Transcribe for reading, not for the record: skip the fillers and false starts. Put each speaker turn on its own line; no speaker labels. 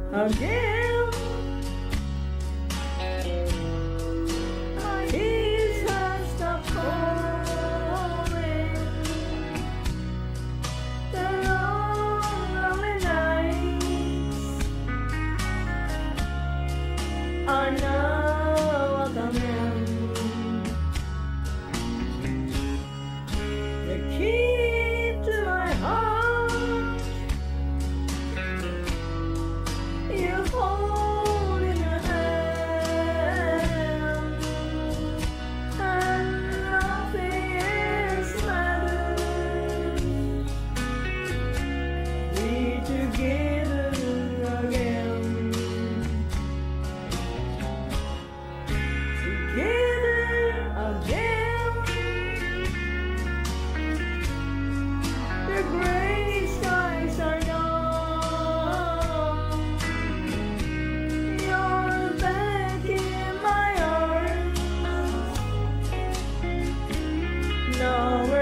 again. My ears have stopped calling. The long, lonely nights are now coming. The key to my heart you hold in your hand, and nothing else matters. We're together again, together again. The gray skies are gone. You're back in my arms. Now we're